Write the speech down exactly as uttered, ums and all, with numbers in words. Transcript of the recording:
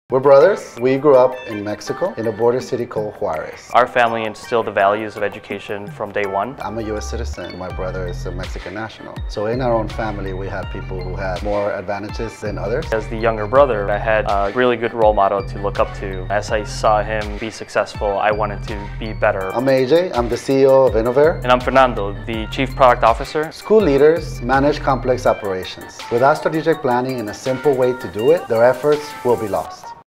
We're brothers. We grew up in Mexico, in a border city called Juarez. Our family instilled the values of education from day one. I'm a U S citizen. My brother is a Mexican national. So in our own family, we had people who had more advantages than others. As the younger brother, I had a really good role model to look up to. As I saw him be successful, I wanted to be better. I'm A J. I'm the C E O of Innover. And I'm Fernando, the Chief Product Officer. School leaders manage complex operations. Without strategic planning and a simple way to do it, their efforts will be lost.